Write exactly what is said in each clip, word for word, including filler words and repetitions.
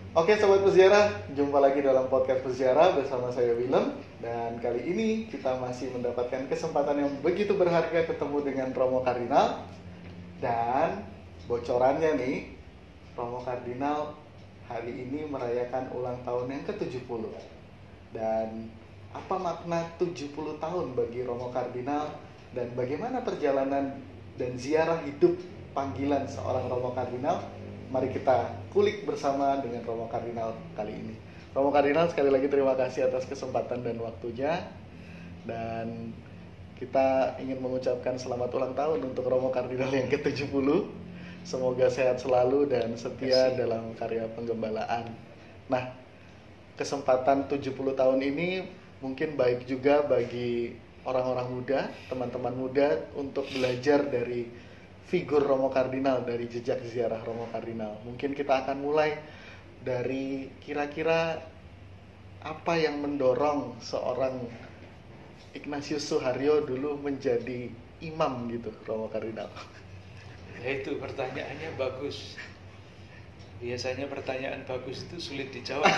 Oke Sobat Peziarah, jumpa lagi dalam podcast Peziarah bersama saya Willem. Dan kali ini kita masih mendapatkan kesempatan yang begitu berharga ketemu dengan Romo Kardinal. Dan bocorannya nih, Romo Kardinal hari ini merayakan ulang tahun yang ke tujuh puluh. Dan apa makna tujuh puluh tahun bagi Romo Kardinal, dan bagaimana perjalanan dan ziarah hidup panggilan seorang Romo Kardinal? Mari kita kulik bersama dengan Romo Kardinal kali ini. Romo Kardinal, sekali lagi terima kasih atas kesempatan dan waktunya. Dan kita ingin mengucapkan selamat ulang tahun untuk Romo Kardinal yang ke tujuh puluh. Semoga sehat selalu dan setia dalam karya penggembalaan. Nah, kesempatan tujuh puluh tahun ini mungkin baik juga bagi orang-orang muda, teman-teman muda, untuk belajar dari figur Romo Kardinal, dari jejak ziarah Romo Kardinal. Mungkin kita akan mulai dari kira-kira apa yang mendorong seorang Ignatius Suharyo dulu menjadi imam gitu, Romo Kardinal. Ya, itu pertanyaannya bagus. Biasanya pertanyaan bagus itu sulit dijawab.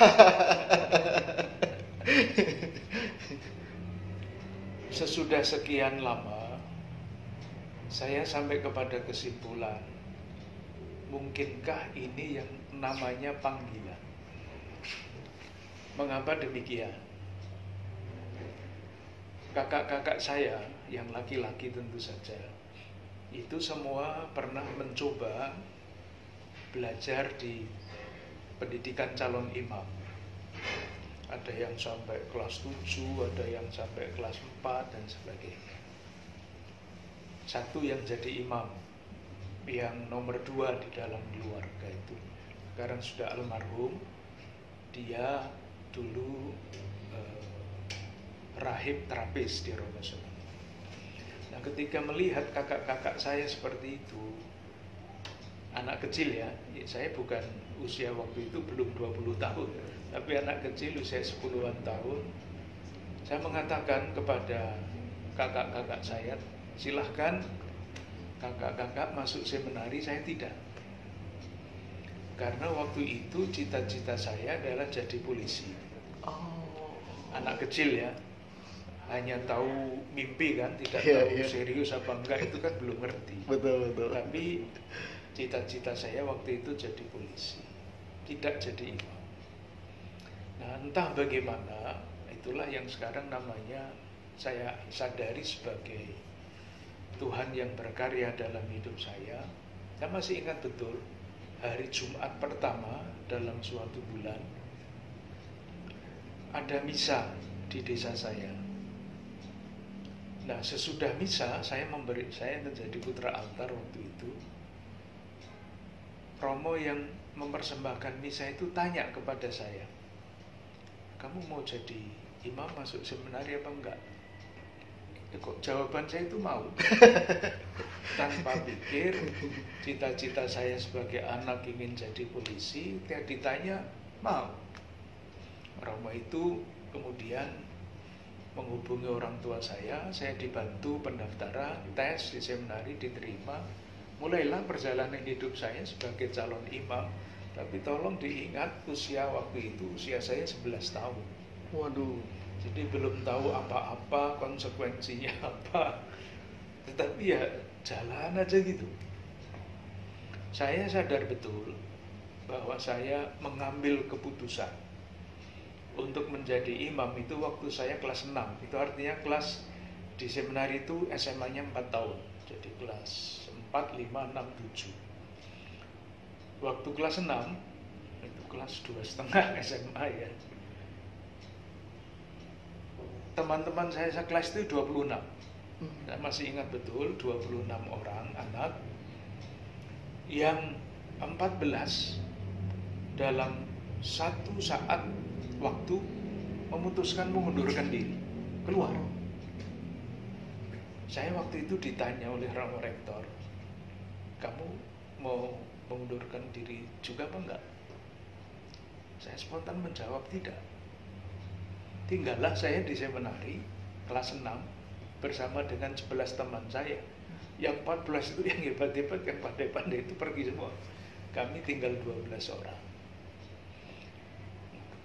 Sesudah sekian lama saya sampai kepada kesimpulan, mungkinkah ini yang namanya panggilan? Mengapa demikian? Kakak-kakak saya yang laki-laki tentu saja, itu semua pernah mencoba belajar di pendidikan calon imam. Ada yang sampai kelas tujuh, ada yang sampai kelas empat dan sebagainya. Satu yang jadi imam, yang nomor dua di dalam keluarga itu sekarang sudah almarhum. Dia dulu eh, rahib terapis di Romosono. Nah, ketika melihat kakak-kakak saya seperti itu, anak kecil ya, saya bukan usia waktu itu belum dua puluh tahun, tapi anak kecil usia sepuluhan tahun, saya mengatakan kepada kakak-kakak saya, silahkan kakak-kakak masuk seminari, saya tidak. Karena waktu itu cita-cita saya adalah jadi polisi. Oh. Anak kecil ya, hanya tahu mimpi kan, tidak yeah, tahu yeah. serius apa enggak, itu kan belum ngerti. Betul, betul. Tapi cita-cita saya waktu itu jadi polisi, tidak jadi imam. Nah, entah bagaimana, itulah yang sekarang namanya saya sadari sebagai Tuhan yang berkarya dalam hidup saya. Saya masih ingat betul hari Jumat pertama dalam suatu bulan ada misa di desa saya. Nah, sesudah misa saya memberi saya menjadi putra altar waktu itu. Romo yang mempersembahkan misa itu tanya kepada saya, kamu mau jadi imam masuk seminari apa enggak? Ya, kok jawaban saya itu mau. Tanpa pikir, cita-cita saya sebagai anak ingin jadi polisi, ketika ditanya mau. Romo itu kemudian menghubungi orang tua saya, saya dibantu pendaftaran, tes di seminari, diterima. Mulailah perjalanan hidup saya sebagai calon imam. Tapi tolong diingat, usia waktu itu usia saya sebelas tahun. Waduh. Jadi belum tahu apa-apa, konsekuensinya apa. Tetapi ya jalan aja gitu. Saya sadar betul bahwa saya mengambil keputusan untuk menjadi imam itu waktu saya kelas enam. Itu artinya kelas di seminari itu S M A-nya empat tahun. Jadi kelas empat, lima, enam, tujuh. Waktu kelas enam, itu kelas dua setengah S M A ya. Teman-teman saya sekelas itu dua puluh enam. Saya masih ingat betul, dua puluh enam orang anak, yang empat belas dalam satu saat waktu memutuskan mengundurkan diri, keluar. Saya waktu itu ditanya oleh Romo Rektor, kamu mau mengundurkan diri juga apa enggak? Saya spontan menjawab tidak. Tinggallah saya di seminari kelas enam bersama dengan sebelas teman saya. Yang empat belas itu yang hebat-hebat, yang pandai-pandai itu pergi semua. Kami tinggal dua belas orang.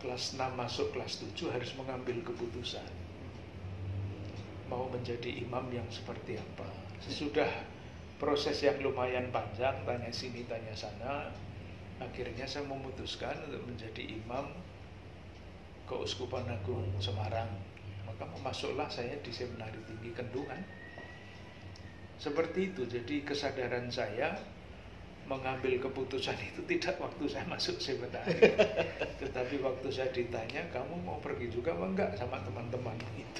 kelas enam masuk kelas tujuh harus mengambil keputusan mau menjadi imam yang seperti apa. Sesudah proses yang lumayan panjang, tanya sini tanya sana, akhirnya saya memutuskan untuk menjadi imam Keuskupan Agung Semarang. Maka masuklah saya di Seminari Tinggi Kendungan. Seperti itu. Jadi kesadaran saya mengambil keputusan itu tidak waktu saya masuk seminari, tetapi waktu saya ditanya, kamu mau pergi juga apa enggak sama teman-teman itu.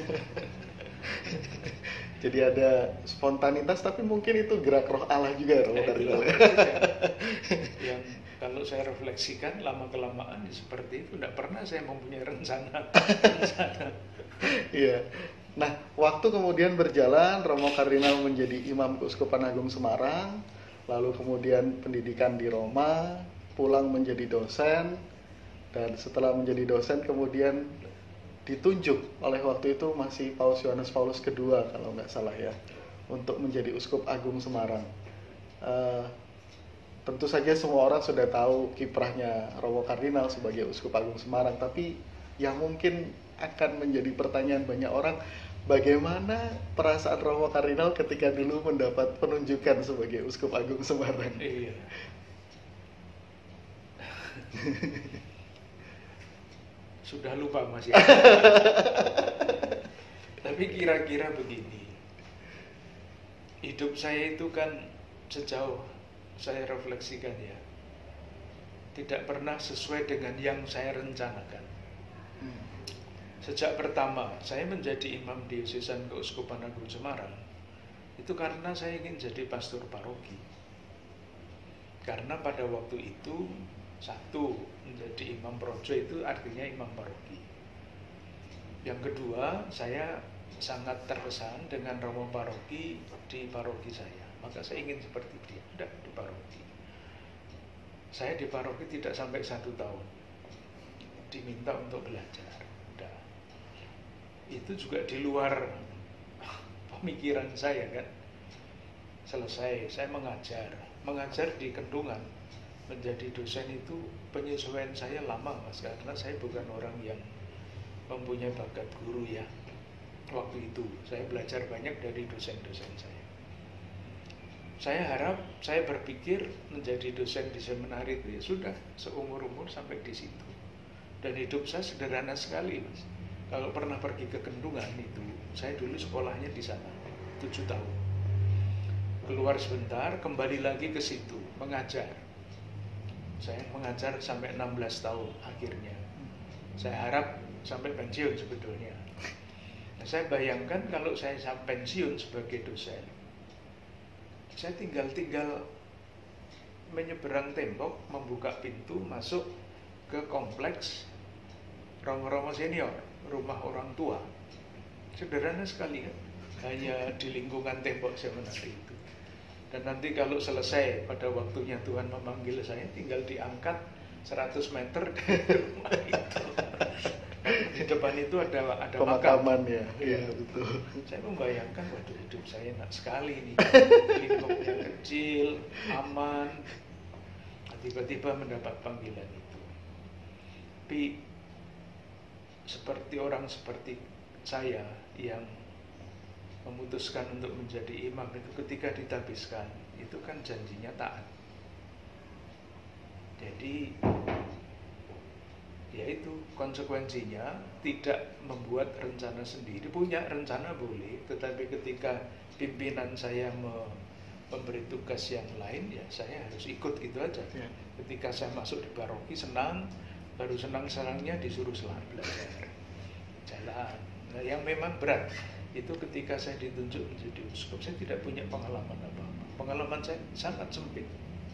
Jadi ada spontanitas, tapi mungkin itu gerak roh Allah juga, roh Kardinal. Yang kalau saya refleksikan lama kelamaan seperti itu, tidak pernah saya mempunyai rencana. Iya. Nah, waktu kemudian berjalan, Romo Kardinal menjadi Imam Keuskupan Agung Semarang, lalu kemudian pendidikan di Roma, pulang menjadi dosen, dan setelah menjadi dosen kemudian ditunjuk oleh waktu itu masih Paus Yohanes Paulus kedua kalau nggak salah ya, untuk menjadi Uskup Agung Semarang. Uh, tentu saja semua orang sudah tahu kiprahnya Romo Kardinal sebagai Uskup Agung Semarang, tapi yang mungkin akan menjadi pertanyaan banyak orang, bagaimana perasaan Romo Kardinal ketika dulu mendapat penunjukan sebagai Uskup Agung Semarang? Iya. Sudah lupa masih. Tapi kira-kira begini. Hidup saya itu kan sejauh saya refleksikan ya, tidak pernah sesuai dengan yang saya rencanakan. Sejak pertama saya menjadi imam diosesan Keuskupan Agung Semarang, itu karena saya ingin jadi pastor paroki. Karena pada waktu itu, satu, menjadi imam projo itu artinya imam paroki. Yang kedua, saya sangat terkesan dengan romo paroki di paroki saya. Maka saya ingin seperti dia, tidak di paroki. Saya di paroki tidak sampai satu tahun, diminta untuk belajar. Udah. Itu juga di luar pemikiran saya kan. Selesai, saya mengajar. Mengajar di Kendungan, menjadi dosen itu penyesuaian saya lama mas, karena saya bukan orang yang mempunyai bakat guru ya. Waktu itu saya belajar banyak dari dosen-dosen saya. Saya harap, saya berpikir menjadi dosen di seminari itu ya sudah seumur-umur sampai di situ. Dan hidup saya sederhana sekali mas. Kalau pernah pergi ke Kendungan itu, saya dulu sekolahnya di sana tujuh tahun. Keluar sebentar, kembali lagi ke situ mengajar. Saya mengajar sampai enam belas tahun akhirnya. Saya harap sampai pensiun sebetulnya. Nah, saya bayangkan kalau saya sampai pensiun sebagai dosen, saya tinggal-tinggal menyeberang tembok, membuka pintu, masuk ke kompleks romo-romo senior, rumah orang tua. Sederhana sekali kan, hanya di lingkungan tembok seminari itu. Dan nanti kalau selesai pada waktunya Tuhan memanggil saya, tinggal diangkat seratus meter dari rumah itu. Di depan itu ada ada pemakaman makam. Ya, iya ya, betul. Saya membayangkan, waduh hidup saya enak sekali nih, lingkupnya kecil, aman. Tiba-tiba mendapat panggilan itu. Tapi seperti orang seperti saya yang memutuskan untuk menjadi imam itu ketika ditabiskan, itu kan janjinya taat. Jadi yaitu konsekuensinya tidak membuat rencana sendiri. Punya rencana boleh, tetapi ketika pimpinan saya me memberi tugas yang lain, ya saya harus ikut itu aja. Ya. Ketika saya masuk di paroki senang, baru senang-senangnya disuruh selamat belajar jalan. Nah, yang memang berat itu ketika saya ditunjuk menjadi uskup, saya tidak punya pengalaman apa-apa. Pengalaman saya sangat sempit,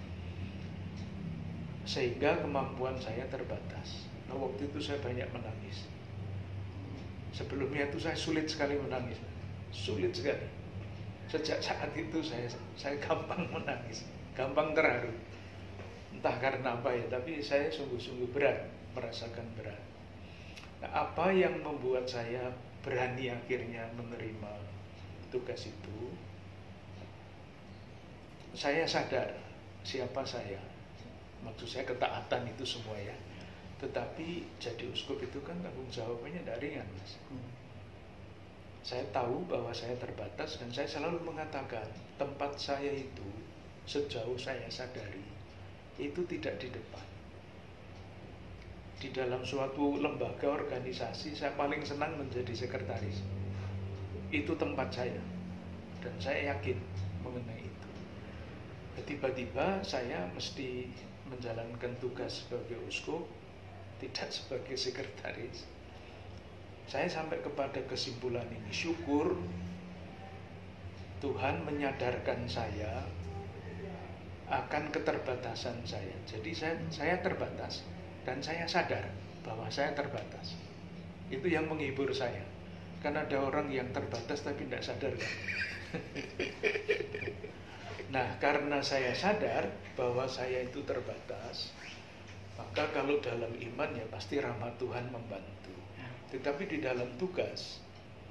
sehingga kemampuan saya terbatas. Nah, waktu itu saya banyak menangis. Sebelumnya itu saya sulit sekali menangis, sulit sekali. Sejak saat itu saya saya gampang menangis, gampang terharu. Entah karena apa ya, tapi saya sungguh-sungguh berat, merasakan berat. Nah, apa yang membuat saya berani akhirnya menerima tugas itu? Saya sadar siapa saya. Maksud saya ketaatan itu semua ya. Tetapi jadi uskup itu kan tanggung jawabnya tidak ringan, Mas. Hmm. Saya tahu bahwa saya terbatas dan saya selalu mengatakan tempat saya itu sejauh saya sadari itu tidak di depan. Di dalam suatu lembaga organisasi saya paling senang menjadi sekretaris. Itu tempat saya dan saya yakin mengenai itu. Tiba-tiba saya mesti menjalankan tugas sebagai uskup, tidak sebagai sekretaris. Saya sampai kepada kesimpulan ini, syukur Tuhan menyadarkan saya akan keterbatasan saya. Jadi saya, saya terbatas dan saya sadar bahwa saya terbatas. Itu yang menghibur saya. Kan ada orang yang terbatas tapi tidak sadar kan? Nah, karena saya sadar bahwa saya itu terbatas, maka kalau dalam iman ya pasti rahmat Tuhan membantu. Tetapi di dalam tugas,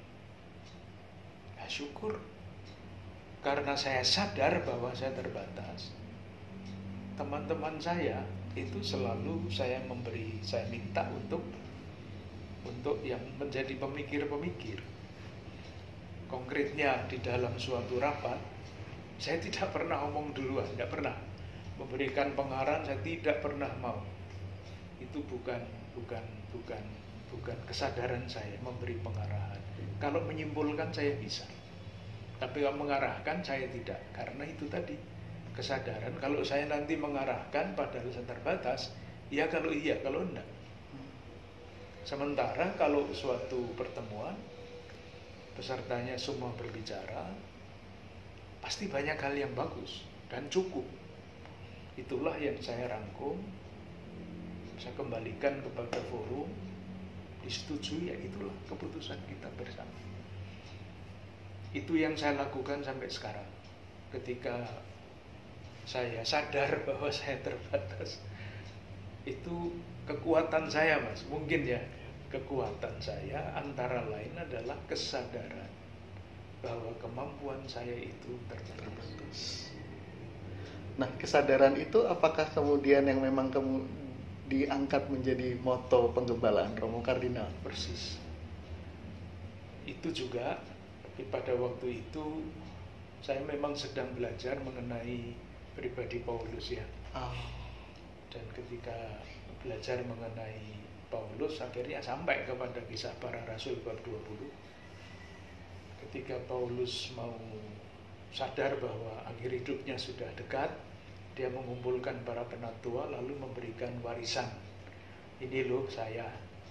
ya syukur. Karena saya sadar bahwa saya terbatas, teman-teman saya itu selalu saya memberi, saya minta untuk untuk yang menjadi pemikir-pemikir. Konkretnya di dalam suatu rapat, saya tidak pernah omong duluan, tidak pernah memberikan pengarahan, saya tidak pernah mau. Itu bukan bukan bukan bukan kesadaran saya memberi pengarahan. Kalau menyimpulkan saya bisa, tapi kalau mengarahkan saya tidak, karena itu tadi kesadaran. Kalau saya nanti mengarahkan padahal saya terbatas, ya kalau iya, kalau enggak. Sementara kalau suatu pertemuan pesertanya semua berbicara, pasti banyak hal yang bagus dan cukup. Itulah yang saya rangkum, saya kembalikan kepada forum, disetujui, ya itulah keputusan kita bersama. Itu yang saya lakukan sampai sekarang. Ketika saya sadar bahwa saya terbatas, itu kekuatan saya, Mas, mungkin ya, kekuatan saya antara lain adalah kesadaran bahwa kemampuan saya itu terbatas. Nah, kesadaran itu apakah kemudian yang memang kamu diangkat menjadi moto penggembalaan Romo Kardinal? Persis. Itu juga, tapi pada waktu itu saya memang sedang belajar mengenai pribadi Paulus ya. Oh. Dan ketika belajar mengenai Paulus, akhirnya sampai kepada Kisah Para Rasul bab dua puluh. Ketika Paulus mau sadar bahwa akhir hidupnya sudah dekat, dia mengumpulkan para penatua lalu memberikan warisan. Ini loh saya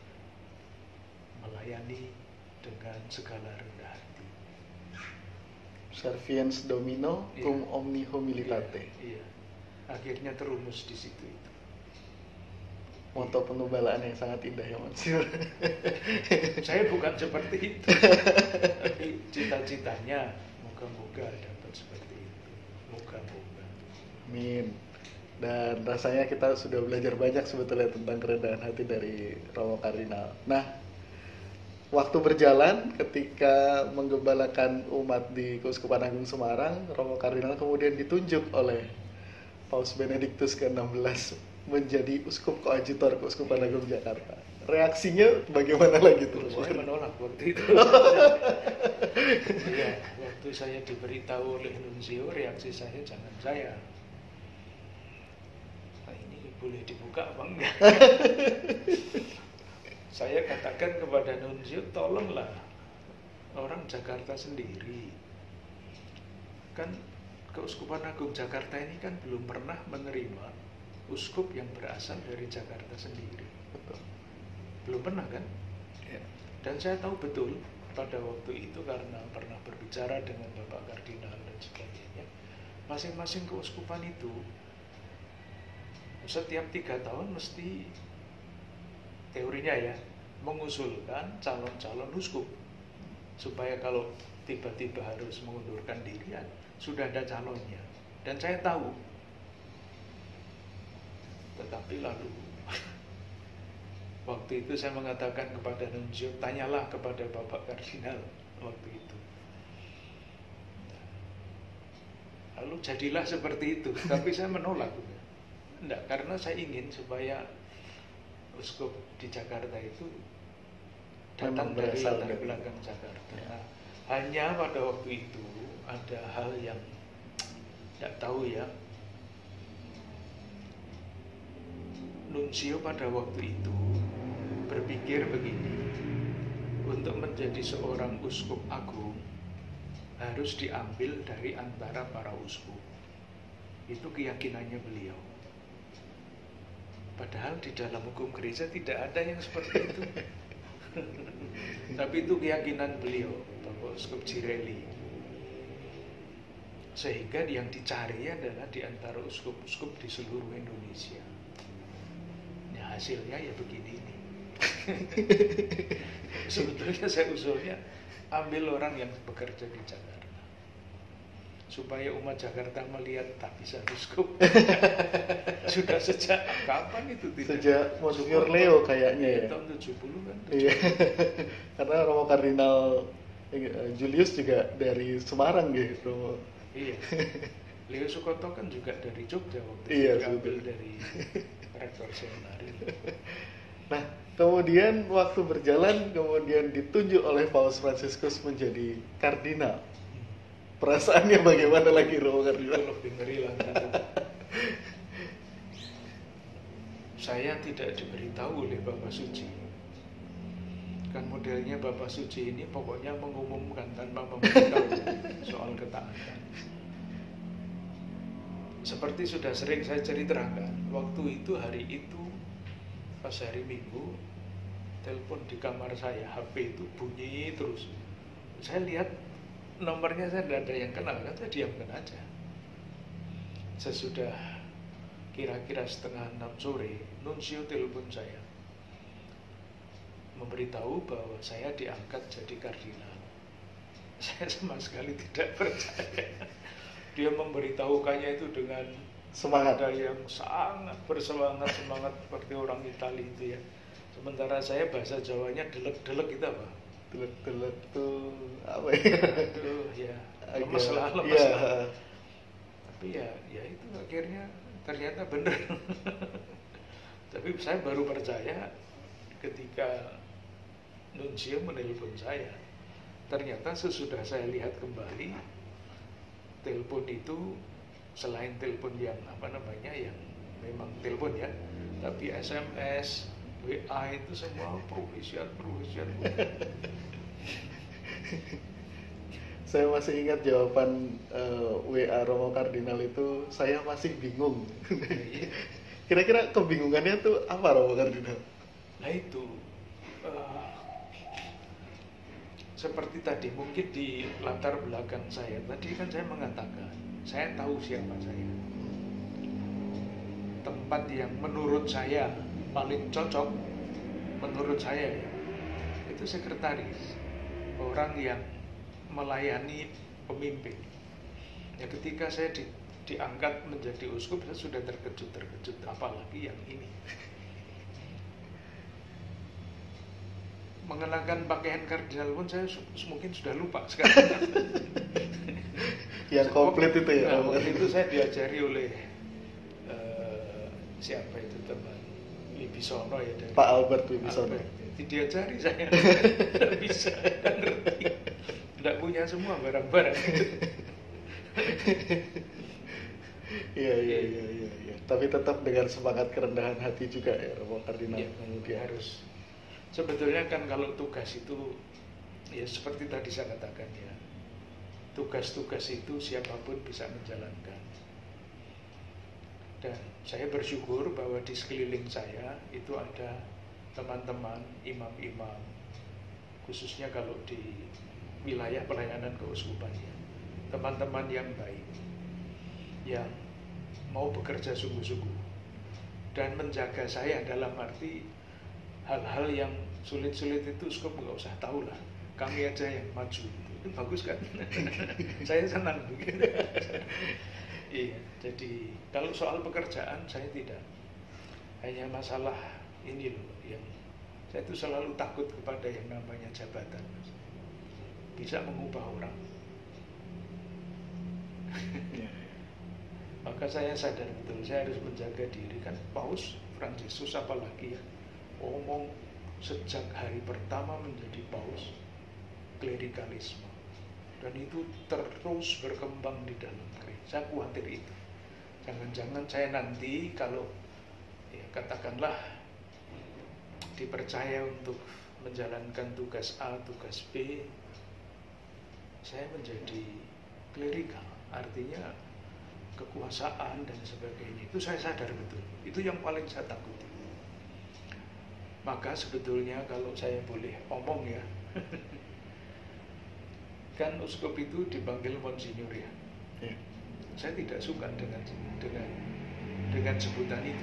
melayani dengan segala rendah hati. Serviens Domino cum Iya. omni humilitate. Iya, iya. Akhirnya terumus di situ itu. Moto penggembalaan yang sangat indah ya, Monsiur. Saya bukan seperti itu, tapi cita-citanya moga-moga dapat seperti itu. Moga-moga. Amin. Dan rasanya kita sudah belajar banyak sebetulnya tentang kerendahan hati dari Romo Kardinal. Nah, waktu berjalan ketika menggembalakan umat di Keuskupan Agung Semarang, Romo Kardinal kemudian ditunjuk oleh Paus Benediktus ke enam belas menjadi uskup koadjutor Keuskupan Agung Jakarta. Reaksinya bagaimana lagi tuh? Saya menolak waktu itu. Ya, waktu saya diberitahu oleh nuncio, reaksi saya jangan saya. Nah, ini boleh dibuka apa enggak? Saya katakan kepada nuncio, tolonglah orang Jakarta sendiri. Kan Keuskupan Agung Jakarta ini kan belum pernah menerima uskup yang berasal dari Jakarta sendiri. Betul. Belum pernah kan? Ya. Dan saya tahu betul pada waktu itu karena pernah berbicara dengan Bapak Kardinal dan sebagainya. Masing-masing keuskupan itu setiap tiga tahun mesti teorinya ya mengusulkan calon-calon uskup supaya kalau tiba-tiba harus mengundurkan diri ya, sudah ada calonnya. Dan saya tahu. Tetapi lalu waktu itu saya mengatakan kepada nuncio, tanyalah kepada Bapak Kardinal waktu itu. Lalu jadilah seperti itu, tapi saya menolak. Enggak, karena saya ingin supaya uskup di Jakarta itu Memang datang dari berasal latar dari- belakang Jakarta. Ya. Nah, hanya pada waktu itu ada hal yang tidak tahu ya. Nuncio pada waktu itu berpikir begini, untuk menjadi seorang uskup agung harus diambil dari antara para uskup. Itu keyakinannya beliau. Padahal di dalam hukum gereja tidak ada yang seperti itu. Tapi itu keyakinan beliau, Bapak Uskup Jireli. Sehingga yang dicari adalah di antara uskup-uskup di seluruh Indonesia. Ya hasilnya ya begini ini. Sebetulnya saya usulnya ambil orang yang bekerja di Jakarta, supaya umat Jakarta melihat tapisan uskup. Sudah sejak kapan itu tidak? Sejak Monsignor Leo kayaknya ya. Tahun tujuh puluh kan. Iya. Karena Romo Kardinal eh, Julius juga dari Semarang gitu, Romo. Iya. Leo Sukoto kan juga dari Jogja waktu Iya, itu diambil betul. dari rektor seminari. Nah, kemudian waktu berjalan kemudian ditunjuk oleh Paus Fransiskus menjadi kardinal. Perasaannya bagaimana lagi Romo Itu Kardinal? lebih ngeri lagi. Saya tidak diberitahu oleh Bapak Suci. Kan modelnya Bapak Suci ini pokoknya mengumumkan tanpa memberitahu soal ketaatan. Seperti sudah sering saya ceritakan, waktu itu hari itu pas hari Minggu, telepon di kamar saya, H P itu bunyi terus. Saya lihat nomornya, saya tidak ada yang kenal, kan saya diamkan aja. Sesudah kira-kira setengah enam sore, Nuncio telepon saya, memberitahu bahwa saya diangkat jadi kardinal. Saya sama sekali tidak percaya. Dia memberitahukannya itu dengan Semangat. ada yang sangat bersemangat, semangat seperti orang Itali itu ya. Sementara saya bahasa Jawanya delek-delek itu apa? Telek-telek tuh apa ya? Aduh ya, Agak- lemes lah, lemes iya. lah. Tapi ya, ya itu akhirnya ternyata benar. Tapi saya baru percaya ketika Nuncio menelpon saya. Ternyata sesudah saya lihat kembali, telepon itu selain telepon yang apa namanya yang memang telepon ya, tapi S M S, W A itu semua provisian provisian. Saya masih ingat jawaban eh, W A Romo Kardinal itu, saya masih bingung. Kira-kira kebingungannya tuh apa Romo Kardinal? Nah itu eh, seperti tadi mungkin di latar belakang saya tadi kan saya mengatakan saya tahu siapa saya, tempat yang menurut saya paling cocok menurut saya ya itu sekretaris, orang yang melayani pemimpin. Ya ketika saya di, diangkat menjadi uskup saya sudah terkejut terkejut apalagi yang ini. Mengenakan pakaian kardinal pun saya su- mungkin sudah lupa sekarang. Yang komplit itu ya? Nah, waktu itu saya diajari oleh eh, siapa itu teman Wibisono ya dari Pak Albert Wibisono. Albert. Jadi diajari saya tidak bisa, tidak ngerti, tidak punya semua barang-barang itu. Iya iya iya iya. Ya. Tapi tetap dengan semangat kerendahan hati juga ya Romo Kardinal. Ya, Kemudian harus. Sebetulnya kan kalau tugas itu ya seperti tadi saya katakan ya, tugas-tugas itu siapapun bisa menjalankan. Dan saya bersyukur bahwa di sekeliling saya itu ada teman-teman imam-imam, khususnya kalau di wilayah pelayanan keuskupan ya, teman-teman yang baik, yang mau bekerja sungguh-sungguh dan menjaga saya dalam arti hal-hal yang sulit-sulit itu uskup nggak usah tahu lah, kami aja yang maju. Itu bagus kan? Saya senang begitu. Iya, jadi kalau soal pekerjaan saya tidak, hanya masalah ini loh yang saya itu selalu takut kepada yang namanya jabatan, bisa mengubah orang. Maka saya sadar betul saya harus menjaga diri, kan Paus Fransiskus apalagi ya omong sejak hari pertama menjadi paus, klerikalisme. Dan itu terus berkembang di dalam gereja. Saya khawatir itu. Jangan-jangan saya nanti kalau ya katakanlah dipercaya untuk menjalankan tugas A, tugas B, saya menjadi klerikal. Artinya kekuasaan dan sebagainya. Itu saya sadar betul. Itu yang paling saya takuti. Maka sebetulnya kalau saya boleh omong ya, kan uskup itu dipanggil Monsinyur ya. Ya. Saya tidak suka dengan dengan dengan sebutan itu.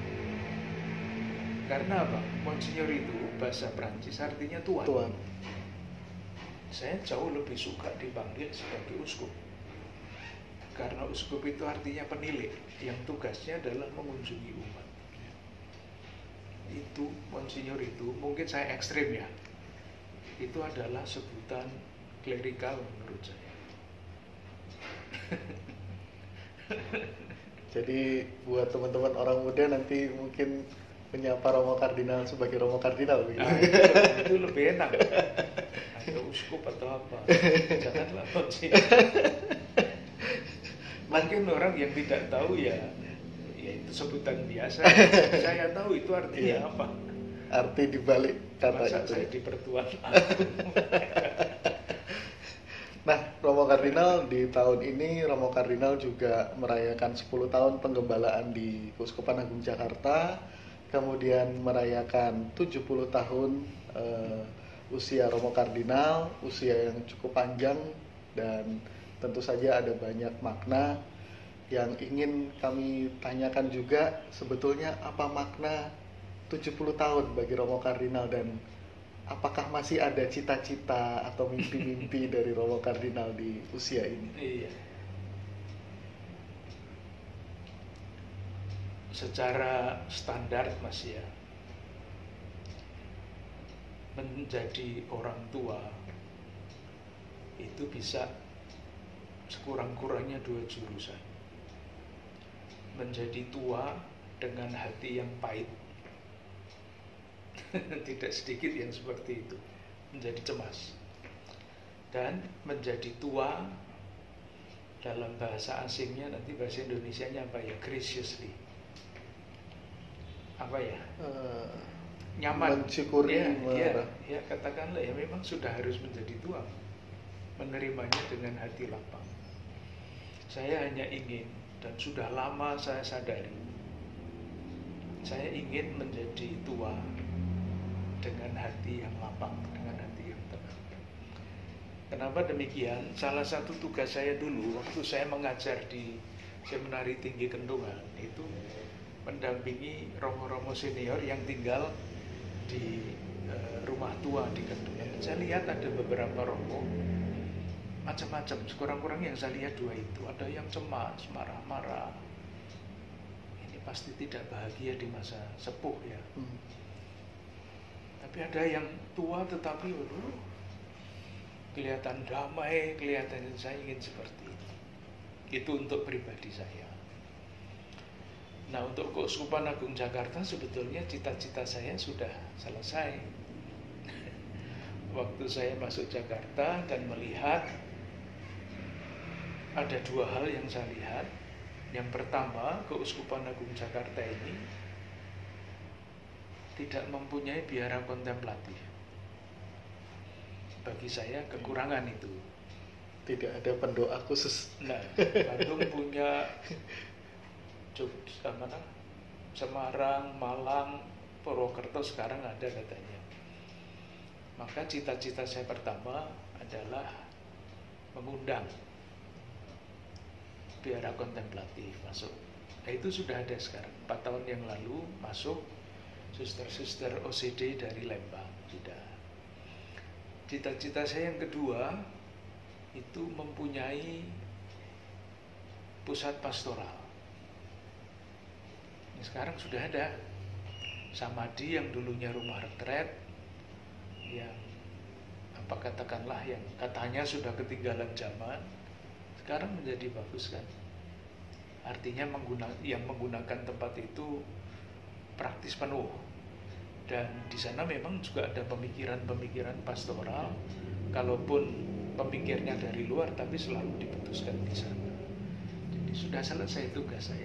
Karena apa? Monsinyur itu bahasa Prancis artinya tuan. Tuan. Saya jauh lebih suka dipanggil sebagai uskup. Karena uskup itu artinya penilik, yang tugasnya adalah mengunjungi umat. Itu Monsinyur itu, mungkin saya ekstrim ya, itu adalah sebutan klerikal menurut saya. Jadi buat teman-teman orang muda nanti mungkin menyapa Romo Kardinal sebagai Romo Kardinal begitu. Nah, itu, itu lebih enak. Atau uskup atau apa. Janganlah Monsinyur. Mungkin orang yang tidak tahu ya, ya itu sebutan biasa. Saya tahu itu artinya iya. apa. Arti dibalik kata Masa itu. saya dipertuan. Nah, Romo Kardinal di tahun ini Romo Kardinal juga merayakan sepuluh tahun penggembalaan di Keuskupan Agung Jakarta, kemudian merayakan tujuh puluh tahun uh, usia Romo Kardinal, usia yang cukup panjang dan tentu saja ada banyak makna. Yang ingin kami tanyakan juga sebetulnya apa makna tujuh puluh tahun bagi Romo Kardinal dan apakah masih ada cita-cita atau mimpi-mimpi dari Romo Kardinal di usia ini? Iya. Secara standar Mas ya, menjadi orang tua itu bisa sekurang-kurangnya dua jurusan. Menjadi tua dengan hati yang pahit. Tidak sedikit yang seperti itu, menjadi cemas. Dan menjadi tua dalam bahasa asingnya, nanti bahasa Indonesianya apa ya, graciously, apa ya, Uh, nyaman, mensyukuri, ya, ya, marah. ya katakanlah ya memang sudah harus menjadi tua, menerimanya dengan hati lapang. Saya hanya ingin, dan sudah lama saya sadari, saya ingin menjadi tua dengan hati yang lapang, dengan hati yang tenang. Kenapa demikian? Salah satu tugas saya dulu waktu saya mengajar di Seminari Tinggi Kendungan itu mendampingi romo-romo senior yang tinggal di uh, rumah tua di Kendungan. Saya lihat ada beberapa romo macam-macam, sekurang-kurangnya yang saya lihat dua itu, ada yang cemas, marah-marah. Ini pasti tidak bahagia di masa sepuh ya. Hmm. Tapi ada yang tua tetapi waduh, kelihatan damai, kelihatan saya ingin seperti itu. Itu untuk pribadi saya. Nah, untuk Keuskupan Agung Jakarta sebetulnya cita-cita saya sudah selesai. Waktu saya masuk Jakarta dan melihat ada dua hal yang saya lihat. Yang pertama, Keuskupan Agung Jakarta ini tidak mempunyai biara kontemplatif. Bagi saya kekurangan itu. Tidak ada pendoa khusus. Nah, Bandung punya Jogja, mana? Semarang, Malang, Purwokerto sekarang ada katanya. Maka cita-cita saya pertama adalah mengundang biara kontemplatif masuk. Nah, itu sudah ada sekarang. Empat tahun yang lalu masuk suster-suster O C D dari Lembang sudah. Cita-cita saya yang kedua itu mempunyai pusat pastoral. Ini sekarang sudah ada. Samadhi yang dulunya rumah retret, yang apa katakanlah yang katanya sudah ketinggalan zaman, sekarang menjadi bagus kan. Artinya mengguna, yang menggunakan tempat itu praktis penuh. Dan di sana memang juga ada pemikiran-pemikiran pastoral, kalaupun pemikirnya dari luar, tapi selalu diputuskan di sana. Jadi sudah selesai tugas saya.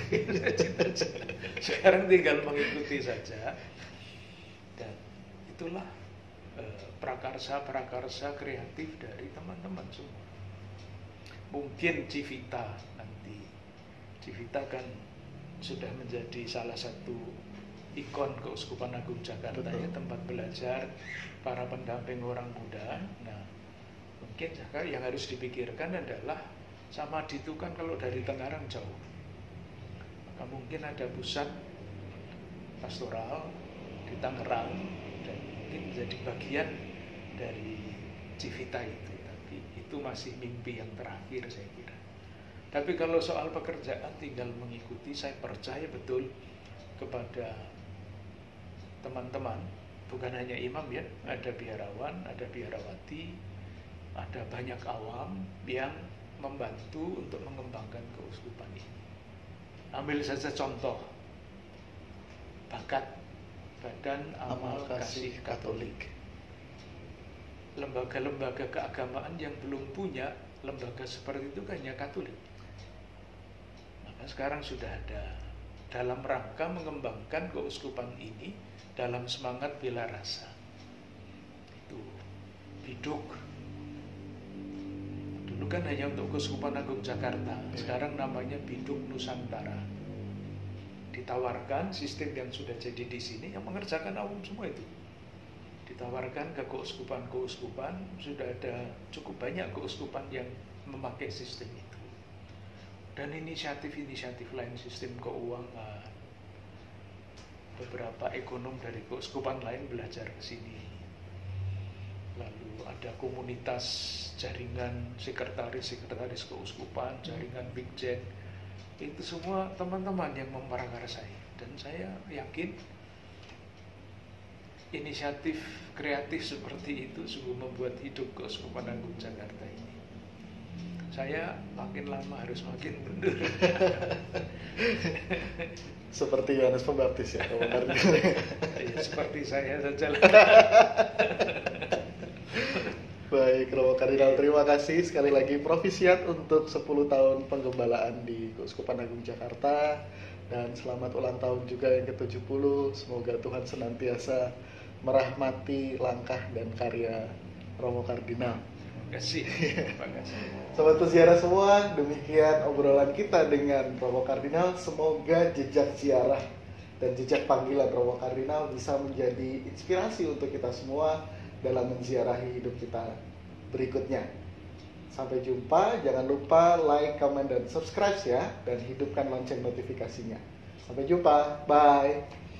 Sekarang tinggal mengikuti saja. Dan itulah eh, prakarsa-prakarsa kreatif dari teman-teman semua. Mungkin Civita nanti, Civita kan sudah menjadi salah satu ikon Keuskupan Agung Jakarta, ya, tempat belajar para pendamping orang muda. Nah, mungkin yang harus dipikirkan adalah Samadhi itu kan kalau dari Tangerang jauh, maka mungkin ada pusat pastoral di Tangerang dan mungkin menjadi bagian dari Civita itu. Tapi itu masih mimpi yang terakhir saya kira. Tapi kalau soal pekerjaan tinggal mengikuti. Saya percaya betul kepada teman-teman, bukan hanya imam ya, ada biarawan, ada biarawati, ada banyak awam yang membantu untuk mengembangkan keuskupan ini. Ambil saja contoh bakat Badan Amal Kasih Katolik. Lembaga-lembaga keagamaan yang belum punya lembaga seperti itu kan hanya Katolik. Maka sekarang sudah ada dalam rangka mengembangkan keuskupan ini dalam semangat bela rasa. Itu biduk. Dulu kan hanya untuk Keuskupan Agung Jakarta, sekarang namanya Biduk Nusantara. Ditawarkan sistem yang sudah jadi di sini yang mengerjakan awam semua itu. Ditawarkan ke keuskupan-keuskupan, sudah ada cukup banyak keuskupan yang memakai sistem itu. Dan inisiatif-inisiatif lain, sistem keuangan, beberapa ekonom dari keuskupan lain belajar ke sini. Lalu ada komunitas jaringan sekretaris-sekretaris keuskupan, jaringan Bigjen. Itu semua teman-teman yang memprakarsai. Dan saya yakin inisiatif kreatif seperti itu sungguh membuat hidup Keuskupan Agung Jakarta ini. Saya makin lama harus makin mundur. Seperti Yohanes Pembaptis ya, ya seperti saya saja. Baik, Romo Kardinal, terima kasih sekali lagi Provisiat untuk sepuluh tahun penggembalaan di Keuskupan Agung Jakarta, dan selamat ulang tahun juga yang ke tujuh puluh. Semoga Tuhan senantiasa merahmati langkah dan karya Romo Kardinal. Terima kasih. Terima kasih. Sobat Peziarah semua, demikian obrolan kita dengan Romo Kardinal. Semoga jejak ziarah dan jejak panggilan Romo Kardinal bisa menjadi inspirasi untuk kita semua dalam menziarahi hidup kita berikutnya. Sampai jumpa, jangan lupa like, comment, dan subscribe ya, dan hidupkan lonceng notifikasinya. Sampai jumpa, bye.